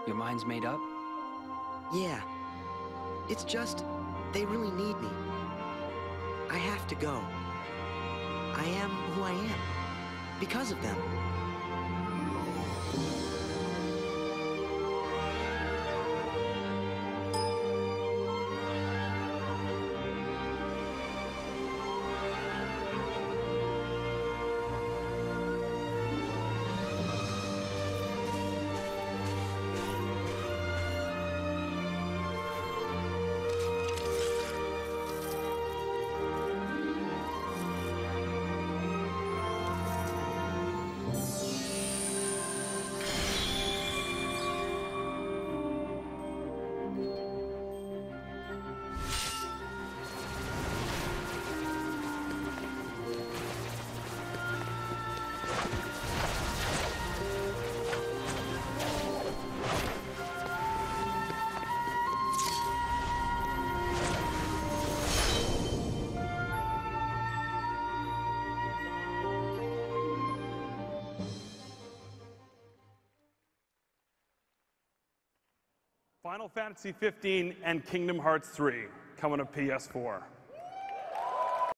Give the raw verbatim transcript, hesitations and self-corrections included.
Your mind's made up? Yeah. It's just, they really need me. I have to go. I am who I am. Because of them. Final Fantasy fifteen and Kingdom Hearts three coming to P S four.